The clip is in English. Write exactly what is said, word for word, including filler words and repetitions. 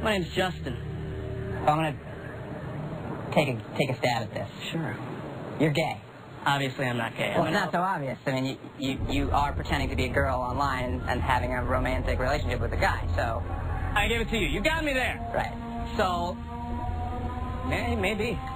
My name's Justin. So I'm gonna take a take a stab at this. Sure. You're gay. Obviously, I'm not gay. Well, I'm it's not so obvious. I mean, you, you you are pretending to be a girl online and, and having a romantic relationship with a guy. So I give it to you. You got me there. right. So, may, maybe.